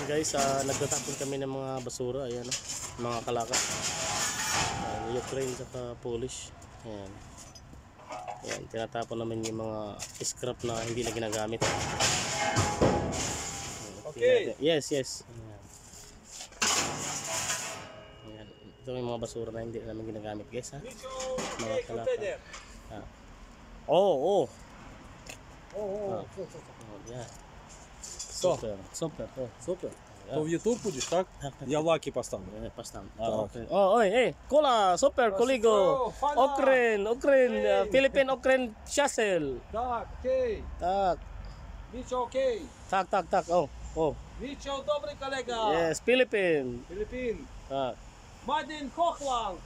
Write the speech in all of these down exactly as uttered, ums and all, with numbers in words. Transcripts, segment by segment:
guys, uh, nagtatapon kami ng mga basura. Ayan, uh, mga kalaka. Ayan, Ukraine saka Polish. Ayan. Ayan, tinatapon namin yung mga scrap na hindi na ginagamit. Ayan, okay. Yes, yes. Ayan. Ayan. Ito yung mga basura na hindi namin ginagamit, guys, ha. Mga kalaka. Ah. Oh, oh. Oh, oh, Ah. oh, oh. Oh, yeah. Что? Супер, супер. О, Супер. Да. То в YouTube будешь, так? Так, так. Я лаки поставлю. eh, pastam. Ah, Ah, okay. okay. Oh, oi, eh. Cola, super, koligo. Oh, fala. Ukraine, Ukraine, uh, Hey. Philippine, Ukraine, Shuttle. Так, окей. Tak, Мичо, окей. tak, tak, tak. Oh, oh. Мичо, добрый коллега. Yes, Philippine. Филиппин. Tak. Мадин Хохлан.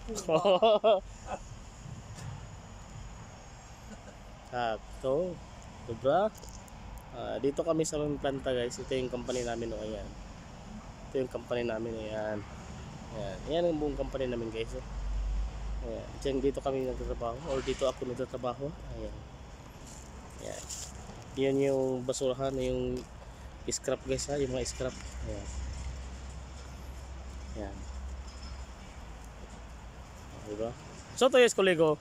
Tak, to. Dobra. Ah, dito kami sa aming planta, guys. Ito yung company namin, oh, ayan. Ito yung company namin, ayan. Ayan, ayan ang buong company namin, guys. Oh. Ayan, diyan dito kami nagtatrabaho or dito ako nagtatrabaho. Ayan. Ayan. Yan yung basurahan, yung scrap, guys, ha, yung mga scrap. Ayan. Ayan. Diba? So to yes, kolego.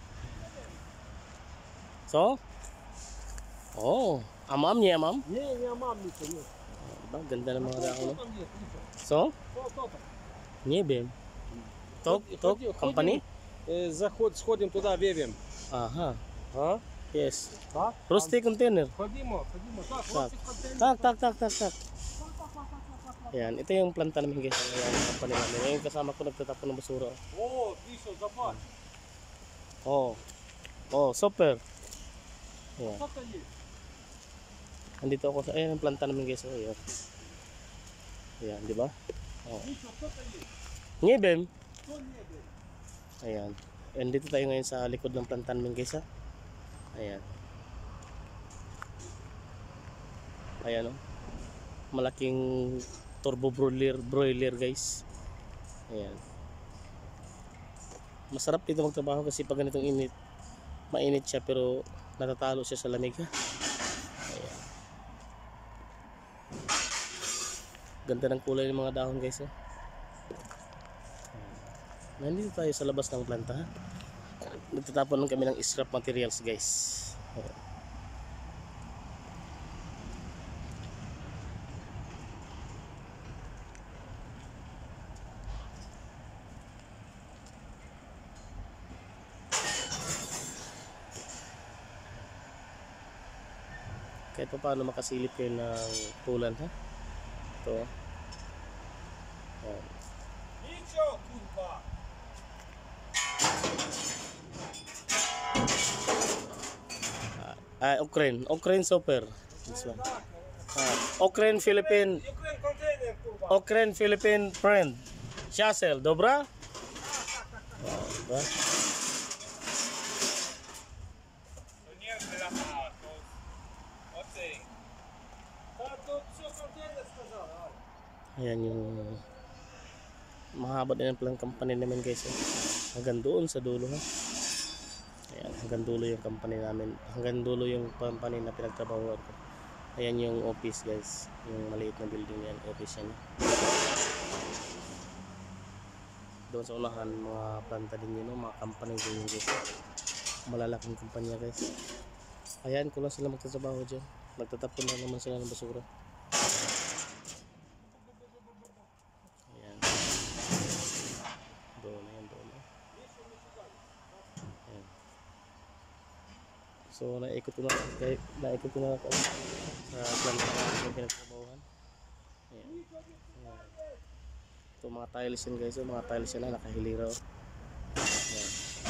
So? Oh, amam niya, amam. Не, не мам, ничего нет. Diba? Ganda ng mga dako, no? Что там нет, ничего. So? Что, что там? Niebem. Tok, Ходи, tok, ходи, company? Э, заход, сходим туда, вевим. Aha. А? Yes. Так? Rusty container. Ходимо, ходимо. Так, Так. ростик контейнер. Tak, tak, tak, tak, tak. Ayan, ito yung planta namin, guys. Ayan, yung company namin. Ayan, yung kasama ko nagtatapon ng basura. О, вышел запас. Oh. Oh, super. Ayan. Что-то есть. Andito ako sa, ayan, yung planta namin, guys. Oh, ayan. Ayan, di ba? Oh. Миша, что-то есть. Niebem. Что небе? Ayan. And dito tayo ngayon sa likod ng planta namin, guys, ha. Ayan. Ayan, oh. Malaking turbo broiler, broiler, guys. Ayan. Masarap dito magtrabaho kasi pag ganitong init, mainit siya pero natatalo siya sa lamig, ha. Ayan. Ganda ng kulay ng mga dahon, guys, ha. Nandito tayo sa labas ng planta, ha. Nagtatapon lang kami ng scrap materials, guys. Ayan. Kahit pa paano makasilip kayo ng pulan, ha. Ito. Ayan. Ничего, курва. Ah, Ukraine, Ukraine super. This one. Ah, Ukraine, Philippine, Ukraine контейнер, курва. Ukraine, Philippine friend. Shuttle, dobra? Ah, diba? Нет, бляха, то... Окей. Да, тут все контейнер сказал, Ай. Ayan yung mahaba din ang palang company namin, guys, eh. Hanggang doon sa dulo, ha. Ayan, hanggang dulo yung company namin. Hanggang dulo yung company na pinagtrabahuan ko. Ayan yung office, guys. Yung maliit na building yan, office yan. Doon sa unahan, mga planta din yun, no? Mga company din yun, guys. Malalaking kumpanya, guys. Ayan, kung lang sila magtatrabaho dyan. Magtatapon na naman sila ng basura. Ayan. Doon, ayan, doon. Ayan. So, naikot ko na, kay, naikot ko na sa planta na yung pinagtrabahuhan. Ayan. Ayan. Ito mga tiles yan, guys. Mga tiles yan na nakahilira. Ayan.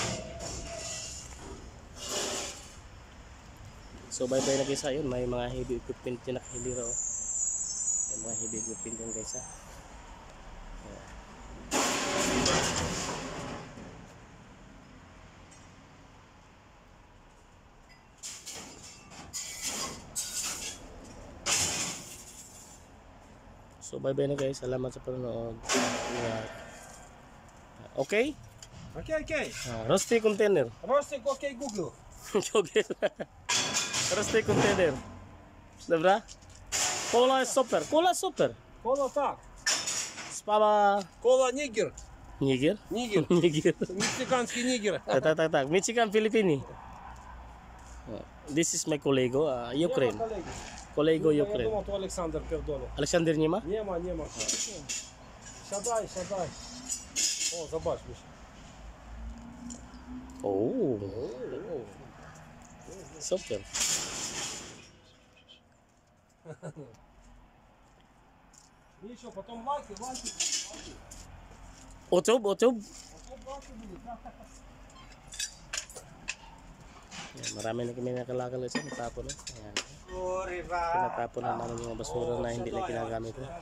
So bye bye na, guys, ha. Yun, may mga heavy equipment yung nakahilira, oh. May mga heavy equipment yan, guys, ha. Ayan. So bye bye na, guys. Salamat sa panonood. Ingat. Okay? Окей, окей. Ah, Rusty container. Ростик, окей, Google. Joget. Rusty container. Dobra? Cola super. Cola super. Кола так. Spaba. Кола нигер. Niger? Нигер. Niger. Мексиканский нигер. Tak, tak, tak, tak. Mexican, Filipini. Oh, This is my kolego, uh, Ukraine. Нема, коллеги. Kolego Я Ukraine. думал, то Александр Пердонов. Alexander Nima? Нема, нема. Сядай, сядай. О, забачь, Миша. Oh. Super. Миша, потом лайки, лайки. Otob, otob. Потом лайки будет. Yan, marami na kami nakalakal sa natapon. No? Ayan. Sorry, Tinatapon na namin yung mga basura na hindi na ginagamit. No?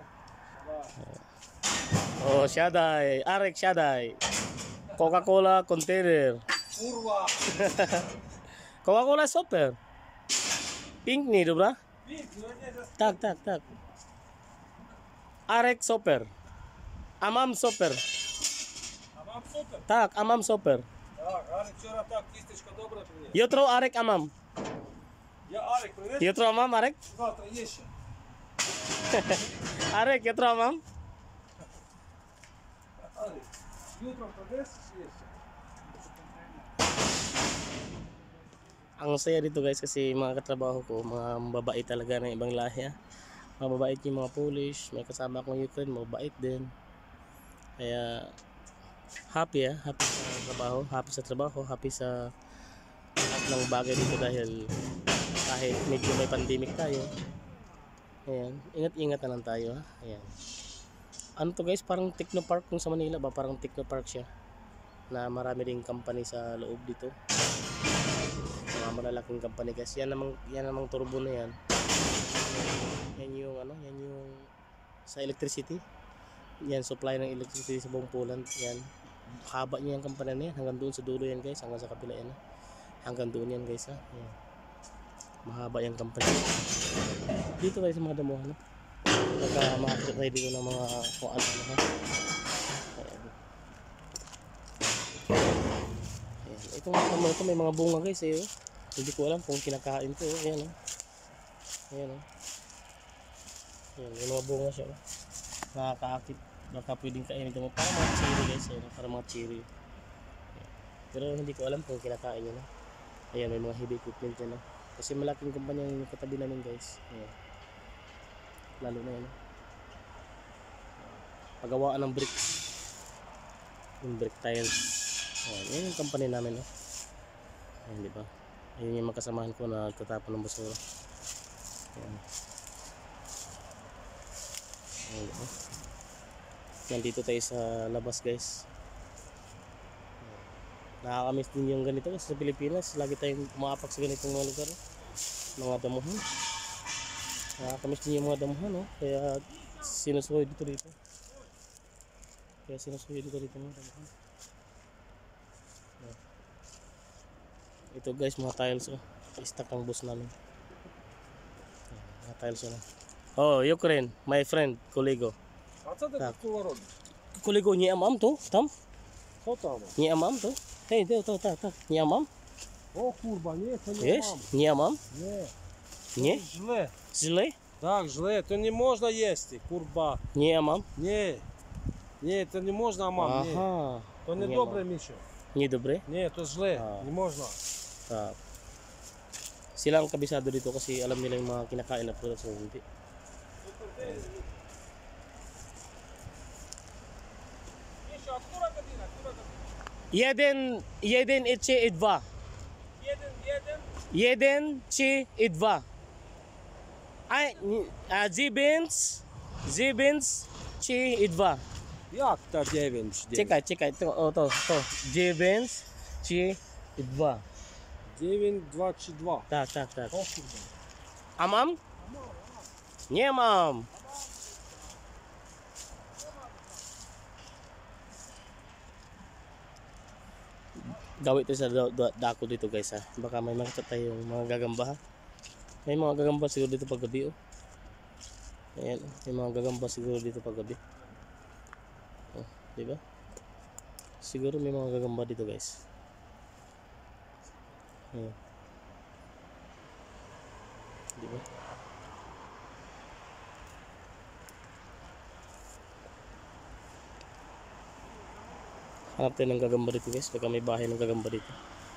Oh, Shaday. Arek Shaday. Coca-Cola container. Курва. Coca-Cola super. Pink ni, dobra? Пить, ну не за... Tak, tak, tak. Arek super. Amam super. А вам супер? Tak, amam super. Так, Арик вчера так, кисточка добрая принес. Yotro Arek amam. Я Арик принес. Yotro amam, Arek? Завтра есть. Arek, yotro amam? Арик, утром принес, есть. Ang saya dito guys kasi mga katrabaho ko, mga mababait talaga ng ibang lahi. ah. Mababait yung mga Polish, may kasama akong Ukraine, mababait din. Kaya happy ah, happy sa trabaho, happy sa trabaho, happy sa lahat ng bagay dito dahil kahit medyo may pandemic tayo. Ayan, ingat-ingat na lang tayo ha. Ayan. Ano to guys, parang Technopark kung sa Manila ba, parang Technopark siya. Na marami ding company sa loob dito. Mga malalaking company guys. Yan namang yan namang turbo na yan. Yan yung ano, yan yung sa electricity. Yan supply ng electricity sa buong Poland. Yan. Haba niya yung company na yan. Hanggang doon sa dulo yan guys. Hanggang sa kapila yan. Hanggang doon yan guys ha. Yan. Mahaba yung company. Dito guys sa mga damuhan. Pagka makakita tayo dito ng mga kung ano ha. Ayan. Ayan. Itong tamo ito may mga bunga guys eh. Oh. Hindi ko alam kung kinakain to. Oh. Ayan oh. Ayan oh. Ayan, may mga bunga siya oh. Nakakaakit. Baka pwedeng kainin ito. Para mga cherry guys. Ayan, oh. Para mga cherry. Ayan. Pero hindi ko alam kung kinakain yun. Oh. Ayan, may mga heavy equipment yan. Oh. Kasi malaking kumpanya yung katabi namin guys. Ayan. Lalo na yan. Oh. Pagawaan ng bricks. Yung brick tiles. Ayan, yan yung company namin. Oh. Ayan, di ba? Ayun yung magkasamahan ko na nagtatapon ng basura. Ayan. Ayan, di ba? Nandito tayo sa labas guys. Nakakamiss din yung ganito kasi sa Pilipinas lagi tayong umapak sa ganitong mga lugar, mga damuhan. Nakakamiss din yung mga damuhan, no? Kaya sinusuhoy dito dito. Kaya sinusuhoy dito dito mga damuhan. Ito guys, mga tiles oh. I-stack ang bus namin. Mga tiles oh. Oh, Ukraine, my friend, kolego. А це де Так. кула робить? Kolego, nie amam to? Tam? Що там? Nie amam to? Hej, to, to, tak, tak. Nie amam? О, курва, ні, це не Wiesz? мам. Nie amam? Ні. Nie? Жле. Źle? Так, жле, то не можна їсти, курба. Nie amam? Ні. Ні, це не можна, мам, ні. Aha. То не Nie добре, mam. Міша. Niedobre? Ні, то зле, А. не можна. Tak. Sila ang kabisado dito kasi alam nila yung mga kinakain na products o hindi. Міша, а кура година, кура година. Jeden, jeden ichi idva. Єден, єден. Jeden chi idva. Ay, ah, zibins, zibins chi idva. Як та дев'ять? Чекай, чекай, то, о, то, то. Zibins chi idva. дев'ять, двадцять два. Так, так, так. О, курва. А мам? Не мам. Gawin ito sa da- da- dako dito guys ha. Baka may makita tayong mga gagamba ha. May mga gagamba siguro dito pag gabi oh. Ayan, may mga gagamba siguro dito pag gabi. Oh, di ba? Siguro may mga gagamba dito guys. Ayan. Di ba? Hanap tayo ng gagamba dito guys, pagka may bahay ng gagamba dito.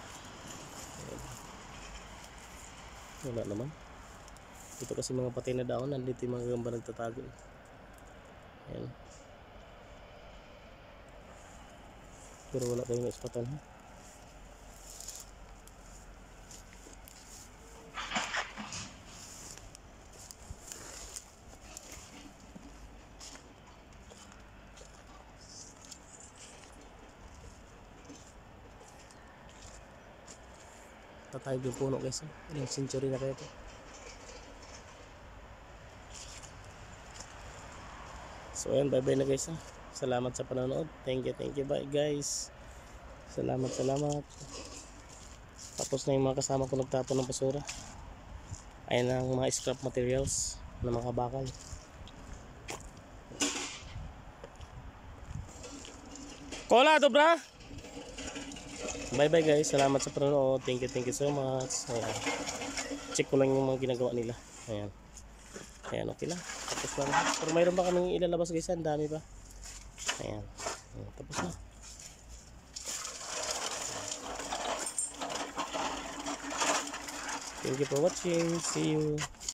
Wala naman. Ito kasi mga patay na daon, nandito yung mga gagamba nagtatago. Ayan. Pero wala tayong ispatan ha. Tatayog yung puno guys. Ilang century na kaya ito. So ayan, bye bye na guys ha. Salamat sa panonood. Thank you, thank you. Bye guys. Salamat, salamat. Tapos na yung mga kasama ko nagtapon ng basura. Ayan ang mga scrap materials na mga bakal. Kola, dobra! Bye bye guys. Salamat sa panonood. Thank you, thank you so much. Ayan. Check ko lang yung mga ginagawa nila. Ayan. Ayan, okay lang. Tapos lang. Pero mayroon pa kaming ilalabas guys. Ang dami pa. Ayan. Ayan. Tapos na. Thank you for watching. See you.